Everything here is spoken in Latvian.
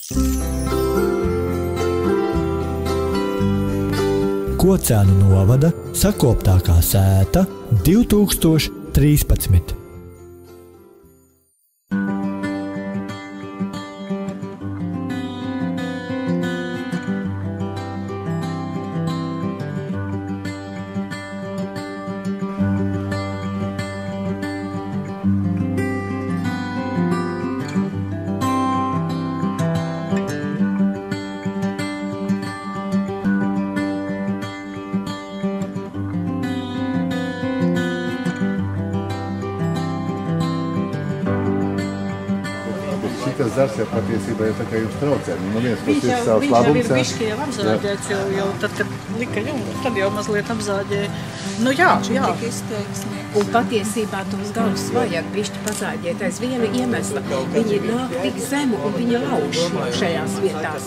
Kocēnu novada sakoptākā sēta 2013. Šitas darbs jau patiesībā ir tā kā jums traucē. No vienas puses ir savs labums. Viņš jau ir bišķi jau apzāģēts, jau tad, kad lika ļumu, tad jau mazliet apzāģēja. Nu jā. Un patiesībā tos galus vajag bišķi pazāģēt aiz viena iemesla. Viņi nāk tik zemu un viņi lauž šajās vietās.